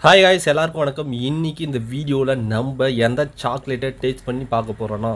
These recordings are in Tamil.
ஹாய் காய்ஸ் எல்லாருக்கும் வணக்கம். இன்னைக்கு இந்த வீடியோவில் நம்ம எந்த சாக்லேட்டை டேஸ்ட் பண்ணி பார்க்க போகிறோன்னா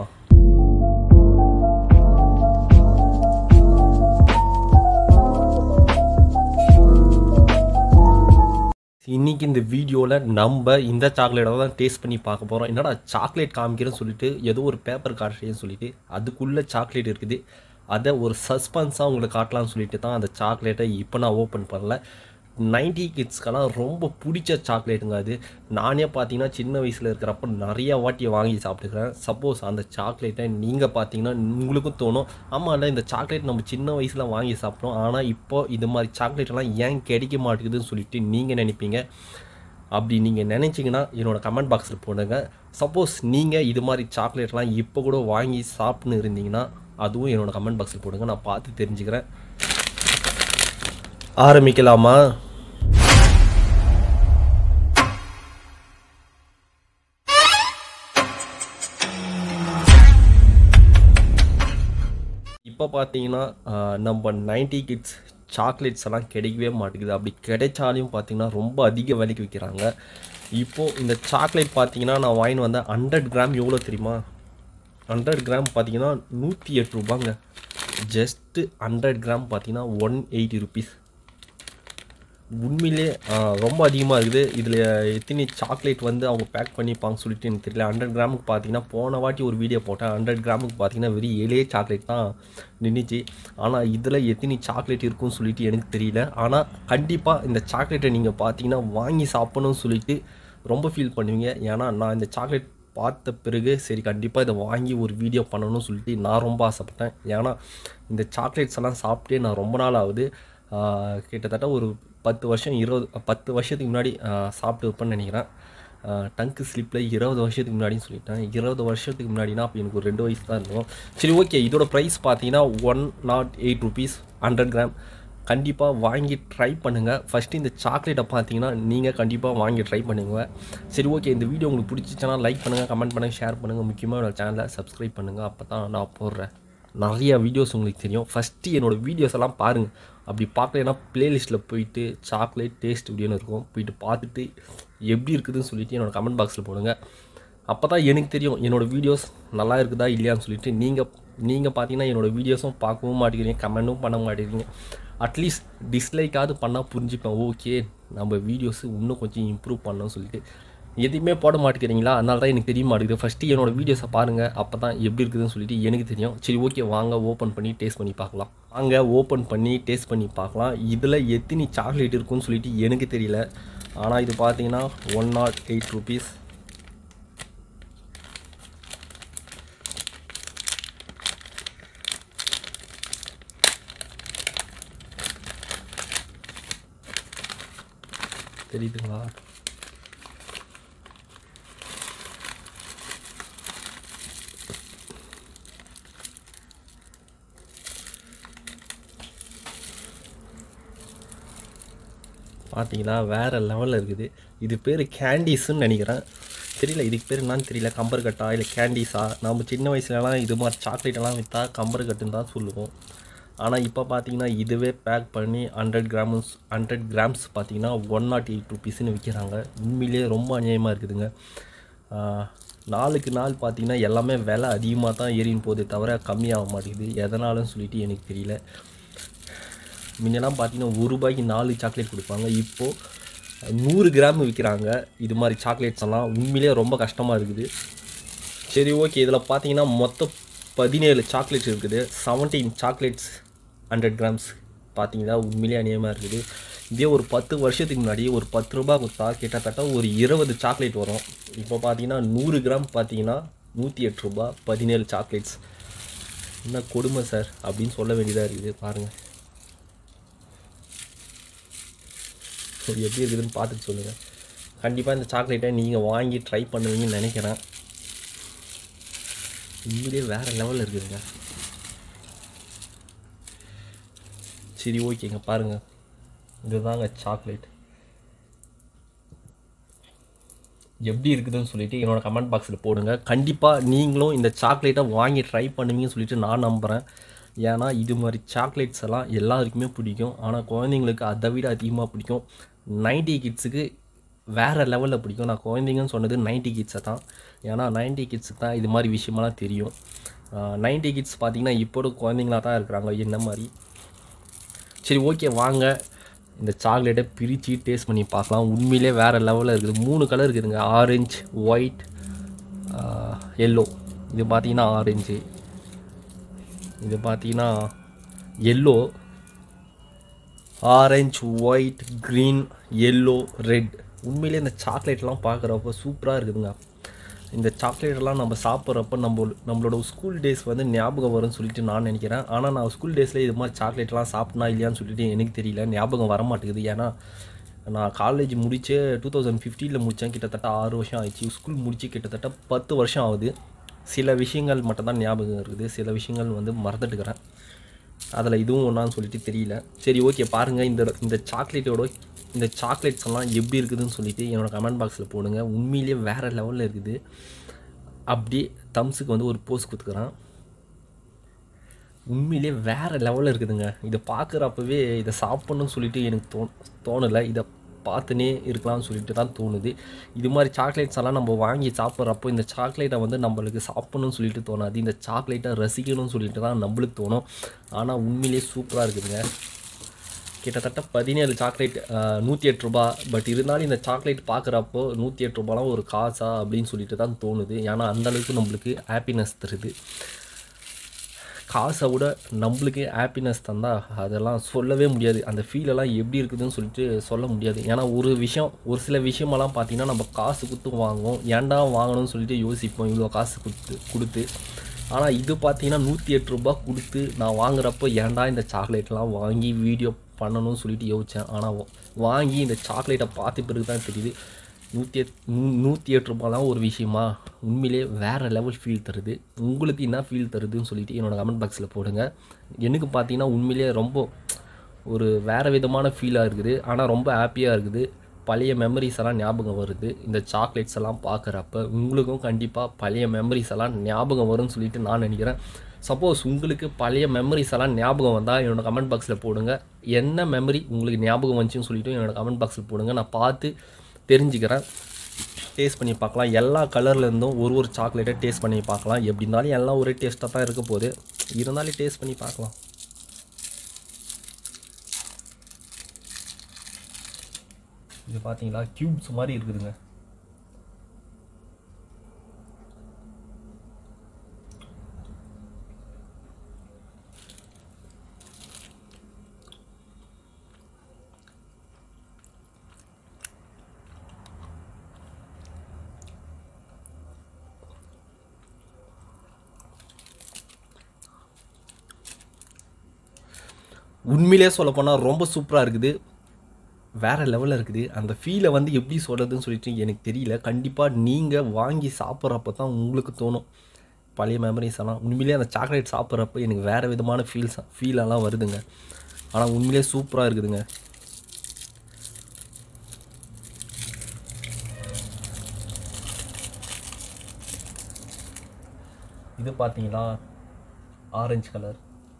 இன்னைக்கு இந்த வீடியோவில் நம்ம இந்த சாக்லேட்டை தான் டேஸ்ட் பண்ணி பார்க்க போகிறோம். என்னடா சாக்லேட் காமிக்கிறேன்னு சொல்லிட்டு ஏதோ ஒரு பேப்பர் காட்டுறேன்னு சொல்லிட்டு அதுக்குள்ளே சாக்லேட் இருக்குது, அதை ஒரு சஸ்பென்ஸாக உங்களுக்கு காட்டலாம்னு சொல்லிட்டு தான் அந்த சாக்லேட்டை இப்போ நான் ஓப்பன் பண்ணல. 90 கிட்ஸ்க்கெல்லாம் ரொம்ப பிடிச்ச சாக்லேட்டுங்க அது. நானே பார்த்தீங்கன்னா சின்ன வயசில் இருக்கிறப்ப நிறையா வாட்டி வாங்கி சாப்பிட்டுக்கிறேன். சப்போஸ் அந்த சாக்லேட்டை நீங்கள் பார்த்தீங்கன்னா உங்களுக்கும் தோணும், ஆமாம் இல்லை இந்த சாக்லேட் நம்ம சின்ன வயசில் வாங்கி சாப்பிட்டோம், ஆனால் இப்போது இது மாதிரி சாக்லேட்டெல்லாம் ஏன் கிடைக்க மாட்டேங்குதுன்னு சொல்லிட்டு நீங்கள் நினைப்பீங்க. அப்படி நீங்கள் நினச்சிங்கன்னா என்னோடய கமெண்ட் பாக்ஸில் போடுங்க. சப்போஸ் நீங்கள் இது மாதிரி சாக்லேட்லாம் இப்போ கூட வாங்கி சாப்பிட்னு இருந்தீங்கன்னா அதுவும் என்னோடய கமெண்ட் பாக்ஸில் போடுங்க, நான் பார்த்து தெரிஞ்சுக்கிறேன். ஆரம்பிக்கலாமா? இப்போ பார்த்தீங்கன்னா நம்ம 90 கிட்ஸ் சாக்லேட்ஸ் எல்லாம் கிடைக்கவே மாட்டேங்குது. அப்படி கிடைச்சாலையும் பார்த்தீங்கன்னா ரொம்ப அதிக விலைக்கு விற்கிறாங்க. இப்போது இந்த சாக்லேட் பார்த்தீங்கன்னா நான் வாங்கின்னு வந்தேன். 100 கிராம் எவ்வளோ தெரியுமா? 100 கிராம் பார்த்தீங்கன்னா 108 ரூபாங்க. ஜஸ்ட்டு 100 கிராம் பார்த்தீங்கன்னா 180 ருபீஸ். உண்மையிலே ரொம்ப அதிகமாக இருக்குது. இதில் எத்தனை சாக்லேட் வந்து அவங்க பேக் பண்ணிப்பாங்க சொல்லிட்டு எனக்கு தெரியல. 100 கிராமுக்கு பார்த்தீங்கன்னா போன வாட்டி ஒரு வீடியோ போட்டேன். 100 கிராமுக்கு பார்த்தீங்கன்னா வெறும் 7 சாக்லேட் தான் நின்றுச்சு. ஆனால் இதில் எத்தனை சாக்லேட் இருக்குன்னு சொல்லிட்டு எனக்கு தெரியல. ஆனால் கண்டிப்பாக இந்த சாக்லேட்டை நீங்கள் பார்த்தீங்கன்னா வாங்கி சாப்பிடணும்னு சொல்லிட்டு ரொம்ப ஃபீல் பண்ணுவீங்க. ஏன்னா நான் இந்த சாக்லேட் பார்த்த பிறகு சரி கண்டிப்பாக இதை வாங்கி ஒரு வீடியோ பண்ணணும்னு சொல்லிட்டு நான் ரொம்ப ஆசைப்பட்டேன். ஏன்னா இந்த சாக்லேட்ஸ் எல்லாம் சாப்பிட்டே நான் ரொம்ப நாள் ஆகுது. கிட்டத்தட்ட ஒரு 10 வருஷத்துக்கு முன்னாடி சாப்பிட்டு இருப்பேன்னு நினைக்கிறேன். டங்கு ஸ்லிப்பில் 20 வருஷத்துக்கு முன்னாடின்னு சொல்லிட்டேன். 20 வருஷத்துக்கு முன்னாடினா அப்போ எனக்கு ஒரு 2 வயசு தான் இருக்கும். சரி ஓகே, இதோட ப்ரைஸ் பார்த்தீங்கன்னா 108 ருபீஸ் 100 கிராம். கண்டிப்பாக வாங்கி ட்ரை பண்ணுங்கள். ஃபஸ்ட்டு இந்த சாக்லேட்டை பார்த்தீங்கன்னா நீங்கள் கண்டிப்பாக வாங்கி ட்ரை பண்ணுங்கள். சரி ஓகே, இந்த வீடியோ உங்களுக்கு பிடிச்சிச்சுன்னா லைக் பண்ணுங்கள், கமெண்ட் பண்ணுங்கள், ஷேர் பண்ணுங்கள். முக்கியமாக என்னோடய சேனலை சப்ஸ்கிரைப் பண்ணுங்கள். அப்போ தான் நான் போடுறேன் நிறையா வீடியோஸ் உங்களுக்கு தெரியும். ஃபஸ்ட்டு என்னோடய வீடியோஸ் எல்லாம் பாருங்கள். அப்படி பார்க்கலன்னா ப்ளேலிஸ்ட்டில் போயிட்டு சாக்லேட் டேஸ்ட் வீடியோன்னு இருக்கும், போயிட்டு பார்த்துட்டு எப்படி இருக்குதுன்னு சொல்லிவிட்டு என்னோடய கமெண்ட் பாக்ஸில் போடுங்க. அப்போ தான் எனக்கு தெரியும் என்னோடய வீடியோஸ் நல்லா இருக்குதா இல்லையான்னு சொல்லிட்டு. நீங்கள் பார்த்தீங்கன்னா என்னோடய வீடியோஸும் பார்க்கவும் மாட்டேங்கிறீங்க, கமெண்ட்டும் பண்ண மாட்டேங்கிறீங்க. அட்லீஸ்ட் டிஸ்லைக்காவது பண்ணால் புரிஞ்சுப்பேன். ஓகே நம்ம வீடியோஸு இன்னும் கொஞ்சம் இம்ப்ரூவ் பண்ணணும்னு சொல்லிட்டு எதுவுமே போட மாட்டேங்கிறீங்களா? அதனால தான் எனக்கு தெரிய மாட்டேங்குது. ஃபஸ்ட்டு என்னோடய வீடியோஸை பாருங்கள், அப்போ தான் எப்படி இருக்குதுன்னு சொல்லிட்டு எனக்கு தெரியும். சரி ஓகே, வாங்க ஓப்பன் பண்ணி டேஸ்ட் பண்ணி பார்க்கலாம். வாங்க ஓப்பன் பண்ணி டேஸ்ட் பண்ணி பார்க்கலாம். இதில் எத்தனை சாக்லேட் இருக்குன்னு சொல்லிட்டு எனக்கு தெரியல. ஆனால் இது பார்த்தீங்கன்னா 108 ருபீஸ். தெரியுதுங்களா? பார்த்தீங்களா, வேறு லெவலில் இருக்குது. இது பேர் கேண்டீஸுன்னு நினைக்கிறேன். தெரியல இதுக்கு பேர் என்னான்னு தெரியல. கம்பர்கட்டா இல்லை கேண்டீஸா? நம்ம சின்ன வயசுலலாம் இது மாதிரி சாக்லேட்டெல்லாம் விற்றா கம்பர்கட்டுன்னு தான் சொல்லுவோம். ஆனால் இப்போ பார்த்தீங்கன்னா இதுவே பேக் பண்ணி 100 கிராம்ஸ் பார்த்தீங்கன்னா 108 ருபீஸ்ன்னு விற்கிறாங்க. உண்மையிலே ரொம்ப அநியாயமாக இருக்குதுங்க. நாளுக்கு நாள் பார்த்தீங்கன்னா எல்லாமே விலை அதிகமாக தான் ஏறின்னு போதே தவிர கம்மியாக மாட்டேங்குது. எதனாலன்னு சொல்லிட்டு எனக்கு தெரியல. முன்னெல்லாம் பார்த்தீங்கன்னா 1 ரூபாய்க்கு 4 சாக்லேட் கொடுப்பாங்க. இப்போது 100 கிராம் விற்கிறாங்க. இது மாதிரி சாக்லேட்ஸ் எல்லாம் உண்மையிலே ரொம்ப கஷ்டமாக இருக்குது. சரி ஓகே, இதில் பார்த்தீங்கன்னா மொத்தம் 17 சாக்லேட்ஸ் இருக்குது. 17 சாக்லேட்ஸ் 100 கிராம்ஸ் பார்த்தீங்கன்னா உண்மையிலே அநியாயமாக இருக்குது. இதே ஒரு 10 வருஷத்துக்கு முன்னாடி ஒரு 10 ரூபா கொடுத்தா கிட்டத்தட்ட ஒரு 20 சாக்லேட் வரும். இப்போ பார்த்தீங்கன்னா 100 கிராம் பார்த்தீங்கன்னா 108 ரூபா, 17 சாக்லேட்ஸ். என்ன கொடுமை சார் அப்படின்னு சொல்ல வேண்டியதாக இருக்குது. பாருங்கள் எப்படி இருக்குதுன்னு பார்த்துட்டு சொல்லுங்கள். கண்டிப்பாக இந்த சாக்லேட்டை நீங்கள் வாங்கி ட்ரை பண்ணுவீங்கன்னு நினைக்கிறேன். உண்மையிலே வேறு லெவலில் இருக்குதுங்க. சரி ஓகேங்க, பாருங்கள் இதுதாங்க சாக்லேட். எப்படி இருக்குதுன்னு சொல்லிட்டு என்னோடய கமெண்ட் பாக்ஸில் போடுங்க. கண்டிப்பாக நீங்களும் இந்த சாக்லேட்டை வாங்கி ட்ரை பண்ணுவீங்கன்னு சொல்லிட்டு நான் நம்புகிறேன். ஏன்னா இது மாதிரி சாக்லேட்ஸ் எல்லாம் எல்லாருக்குமே பிடிக்கும். ஆனால் குழந்தைங்களுக்கு அதை விட அதிகமாக பிடிக்கும். 90 கிட்ஸுக்கு வேறு லெவலில் பிடிக்கும். நான் குழந்தைங்கன்னு சொன்னது 90 கிட்ஸை தான். ஏன்னா 90 கிட்ஸுக்கு தான் இது மாதிரி விஷயமெல்லாம் தெரியும். 90 கிட்ஸ் பார்த்திங்கன்னா இப்போது குழந்தைங்களாக தான் இருக்கிறாங்க என்ன மாதிரி. சரி ஓகே, வாங்க இந்த சாக்லேட்டை பிரித்து டேஸ்ட் பண்ணி பார்க்கலாம். உண்மையிலே வேறு லெவலில் இருக்குது. 3 கலர் இருக்குதுங்க, ஆரஞ்சு, ஒயிட், எல்லோ. இது பார்த்திங்கன்னா ஆரஞ்சு, இது பார்த்திங்கன்னா yellow, orange, white, green, yellow, red. உண்மையிலே இந்த சாக்லேட்லாம் பார்க்குறப்போ சூப்பராக இருக்குதுங்க. இந்த சாக்லேட்டெல்லாம் நம்ம சாப்பிட்றப்ப நம்மளோட ஸ்கூல் டேஸ் வந்து ஞாபகம் வரும்னு சொல்லிட்டு நான் நினைக்கிறேன். ஆனால் நான் ஸ்கூல் டேஸில் இது மாதிரி சாக்லேட்லாம் சாப்பிட்னா இல்லையான்னு சொல்லிட்டு எனக்கு தெரியல, ஞாபகம் வர மாட்டேங்குது. ஏன்னா நான் காலேஜ் முடித்து 2015 முடித்தேன். கிட்டத்தட்ட 6 வருஷம் ஆயிடுச்சு. ஸ்கூல் முடித்து கிட்டத்தட்ட 10 வருஷம் ஆகுது. சில விஷயங்கள் மட்டும்தான் ஞாபகம் இருக்குது, சில விஷயங்கள் வந்து மறந்துட்டுக்கிறேன். அதில் இதுவும் ஒன்றான்னு சொல்லிட்டு தெரியல. சரி ஓகே, பாருங்கள் இந்த சாக்லேட்ஸ் எல்லாம் எப்படி இருக்குதுன்னு சொல்லிட்டு என்னோடய கமெண்ட் பாக்ஸில் போடுங்க. உண்மையிலேயே வேறு லெவலில் இருக்குது. அப்படியே தம்ஸுக்கு வந்து ஒரு போஸ் கொடுத்துக்கிறேன். உண்மையிலே வேறு லெவலில் இருக்குதுங்க. இதை பார்க்குறப்பவே இதை சாப்பிட்ணுன்னு சொல்லிட்டு எனக்கு தோணலை. இதை பார்த்துனே இருக்கலாம்னு சொல்லிட்டு தான் தோணுது. இது மாதிரி சாக்லேட்ஸ் எல்லாம் நம்ம வாங்கி சாப்பிட்றப்போ இந்த சாக்லேட்டை வந்து நம்மளுக்கு சாப்பிட்ணுன்னு சொல்லிட்டு தோணாது, இந்த சாக்லேட்டை ரசிக்கணும்னு சொல்லிட்டு தான் நம்மளுக்கு தோணும். ஆனால் உண்மையிலே சூப்பராக இருக்குதுங்க. கிட்டத்தட்ட 17 சாக்லேட், 108 ரூபா. பட் இருந்தாலும் இந்த சாக்லேட் பார்க்குறப்போ 108 ரூபாலாம் ஒரு காசா அப்படின்னு சொல்லிட்டு தான் தோணுது. ஏன்னா அந்தளவுக்கு நம்மளுக்கு ஹாப்பினஸ் தருது. காசை விட நம்மளுக்கு ஹாப்பினஸ் தந்தால் அதெல்லாம் சொல்லவே முடியாது. அந்த ஃபீலெல்லாம் எப்படி இருக்குதுன்னு சொல்லிட்டு சொல்ல முடியாது. ஏன்னா ஒரு சில விஷயமெல்லாம் பார்த்திங்கன்னா நம்ம காசு கொடுத்து வாங்குவோம், ஏன்டா வாங்கணும்னு சொல்லிட்டு யோசிப்போம் இவ்வளோ காசு கொடுத்து. ஆனால் இது பார்த்திங்கன்னா 108 ரூபா கொடுத்து நான் வாங்குறப்போ ஏன்டா இந்த சாக்லேட்லாம் வாங்கி வீடியோ பண்ணணும்னு சொல்லிட்டு யோசித்தேன். ஆனால் வாங்கி இந்த சாக்லேட்டை பார்த்த பிறகு தான் தெரியுது 108 ரூபாலாம் ஒரு விஷயமா. உண்மையிலே வேறு லெவல் ஃபீல் தருது. உங்களுக்கு என்ன ஃபீல் தருதுன்னு சொல்லிட்டு என்னோடய கமெண்ட் பாக்ஸில் போடுங்க. எனக்கு பார்த்தீங்கன்னா உண்மையிலே ரொம்ப ஒரு வேறு விதமான ஃபீலாக இருக்குது. ஆனால் ரொம்ப ஹாப்பியாக இருக்குது. பழைய மெமரிஸ் எல்லாம் ஞாபகம் வருது. இந்த சாக்லேட்ஸ் எல்லாம் பார்க்குறப்ப உங்களுக்கும் கண்டிப்பாக பழைய மெமரிஸ் எல்லாம் ஞாபகம் வரும்னு சொல்லிட்டு நான் நினைக்கிறேன். சப்போஸ் உங்களுக்கு பழைய மெமரிஸ் எல்லாம் ஞாபகம் வந்தால் என்னோடய கமெண்ட் பாக்ஸில் போடுங்க. என்ன மெமரி உங்களுக்கு ஞாபகம் வந்துச்சுன்னு சொல்லிட்டு என்னோடய கமெண்ட் பாக்ஸில் போடுங்க. நான் பார்த்து தெரிஞ்சுக்கிறேன். டேஸ்ட் பண்ணி பார்க்கலாம். எல்லா கலர்லேருந்தும் ஒரு சாக்லேட்டை டேஸ்ட் பண்ணி பார்க்கலாம். எப்படி இருந்தாலும் எல்லாம் ஒரே டேஸ்ட்டாக தான் இருக்க போகுது, இருந்தாலும் டேஸ்ட் பண்ணி பார்க்கலாம். இது பார்த்தீங்களா, க்யூப்ஸ் மாதிரி இருக்குதுங்க. உண்மையிலே சொல்லப்போனால் ரொம்ப சூப்பராக இருக்குது. வேறு லெவலில் இருக்குது. அந்த ஃபீலை வந்து எப்படி சொல்கிறதுன்னு சொல்லிட்டு எனக்கு தெரியல. கண்டிப்பாக நீங்கள் வாங்கி சாப்பிட்றப்ப தான் உங்களுக்கு தோணும் பழைய மெமரிஸ் எல்லாம். உண்மையிலே அந்த சாக்லேட் சாப்பிட்றப்ப எனக்கு வேறு விதமான ஃபீலெல்லாம் வருதுங்க. ஆனால் உண்மையிலே சூப்பராக இருக்குதுங்க. இது பார்த்தீங்களா, ஆரஞ்சு கலர்.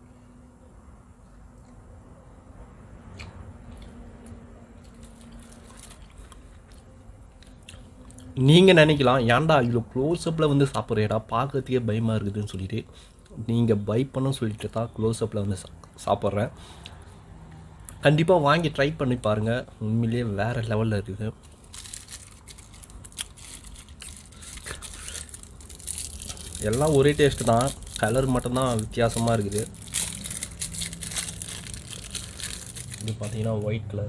நீங்கள் நினைக்கலாம், ஏன்டா இவ்வளோ க்ளோஸ்அப்பில் வந்து சாப்பிட்றேடா, பார்க்கறதுக்கே பயமாக இருக்குதுன்னு சொல்லிட்டு. நீங்கள் பை பண்ணணும்னு சொல்லிட்டு தான் க்ளோஸ்அப்பில் வந்து சாப்பிட்றேன். கண்டிப்பாக வாங்கி ட்ரை பண்ணி பாருங்கள். உண்மையிலேயே வேறு லெவலில் இருக்குது. எல்லாம் ஒரே டேஸ்ட்டு தான், கலர் மட்டும்தான் வித்தியாசமாக இருக்குது. இது பார்த்தீங்கன்னா ஒயிட் கலர்.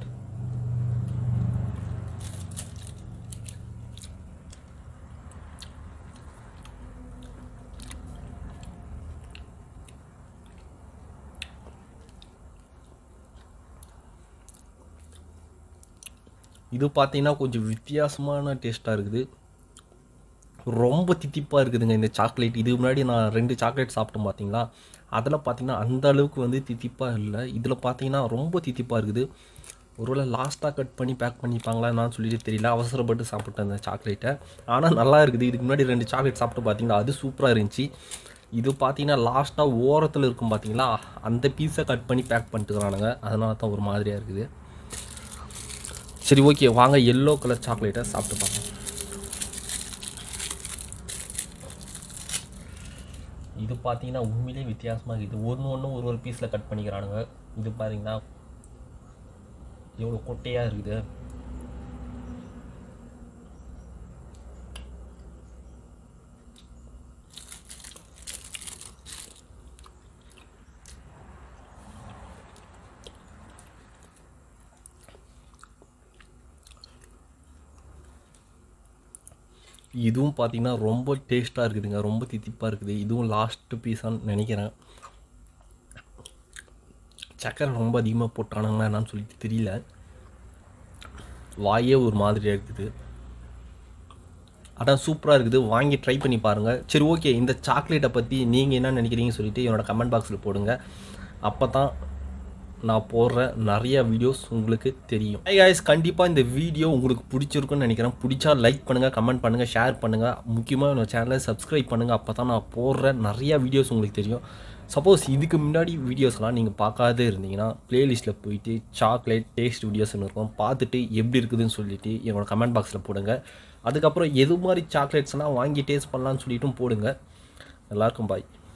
இது பார்த்தீங்கன்னா கொஞ்சம் வித்தியாசமான டேஸ்ட்டாக இருக்குது. ரொம்ப தித்திப்பாக இருக்குதுங்க இந்த சாக்லேட். இதுக்கு முன்னாடி நான் 2 சாக்லேட் சாப்பிட்டேன் பார்த்தீங்களா, அதில் பார்த்தீங்கன்னா அந்த அளவுக்கு வந்து தித்திப்பாக இல்லை. இதில் பார்த்தீங்கன்னா ரொம்ப தித்திப்பாக இருக்குது. ஒருவேளை லாஸ்ட்டாக கட் பண்ணி பேக் பண்ணிப்பாங்களா நான் சொல்லிட்டு தெரியல, அவசரப்பட்டு சாப்பிட்டேன் அந்த சாக்லேட்டை. ஆனால் நல்லா இருக்குது. இதுக்கு முன்னாடி 2 சாக்லேட் சாப்பிட்டு பார்த்தீங்களா, அது சூப்பராக இருந்துச்சு. இது பார்த்தீங்கன்னா லாஸ்ட்டாக ஓரத்தில் இருக்கும் பார்த்தீங்களா, அந்த பீஸை கட் பண்ணி பேக் பண்ணிட்டுக்கிறானுங்க. அதனால தான் ஒரு மாதிரியாக இருக்குது. சரி ஓகே, வாங்க எல்லோ கலர் சாக்லேட்டை சாப்பிட்டு பார்க்கலாம். இது பார்த்தீங்கன்னா உண்மையிலே வித்தியாசமாக இருக்குது. ஒன்று ஒரு பீஸில் கட் பண்ணிக்கிறானுங்க. இது பார்த்தீங்கன்னா எவ்வளோ கொட்டையாக இருக்குது. இதுவும் பார்த்தீங்கன்னா ரொம்ப டேஸ்ட்டாக இருக்குதுங்க, ரொம்ப தித்திப்பாக இருக்குது. இதுவும் லாஸ்ட்டு பீஸான்னு நினைக்கிறேன். சக்கரை ரொம்ப அதிகமாக போட்டானுங்களா என்னன்னு சொல்லிட்டு தெரியல. வாயே ஒரு மாதிரியாக இருக்குது. அதான் சூப்பராக இருக்குது, வாங்கி ட்ரை பண்ணி பாருங்கள். சரி ஓகே, இந்த சாக்லேட்டை பற்றி நீங்கள் என்ன நினைக்கிறீங்கன்னு சொல்லிட்டு என்னோடய கமெண்ட் பாக்ஸில் போடுங்க. அப்போ தான் நான் போடுற நிறைய வீடியோஸ் உங்களுக்கு தெரியும். ஹை காய்ஸ், கண்டிப்பாக இந்த வீடியோ உங்களுக்கு பிடிச்சிருக்குன்னு நினைக்கிறேன். பிடிச்சா லைக் பண்ணுங்கள், கமெண்ட் பண்ணுங்கள், ஷேர் பண்ணுங்கள். முக்கியமாக என்னோட சேனலை சப்ஸ்கிரைப் பண்ணுங்கள். அப்போ தான் நான் போடுற நிறையா வீடியோஸ் உங்களுக்கு தெரியும். சப்போஸ் இதுக்கு முன்னாடி வீடியோஸ்லாம் நீங்கள் பார்க்காதே இருந்தீங்கன்னா ப்ளேலிஸ்ட்டில் போயிட்டு சாக்லேட் டேஸ்ட் வீடியோஸ்னு இருக்கும், பார்த்துட்டு எப்படி இருக்குதுன்னு சொல்லிவிட்டு என்னோடய கமெண்ட் பாக்ஸில் போடுங்க. அதுக்கப்புறம் எது மாதிரி சாக்லேட்ஸ்லாம் வாங்கி டேஸ்ட் பண்ணலான்னு சொல்லிட்டும் போடுங்க. எல்லாருக்கும் பாய்.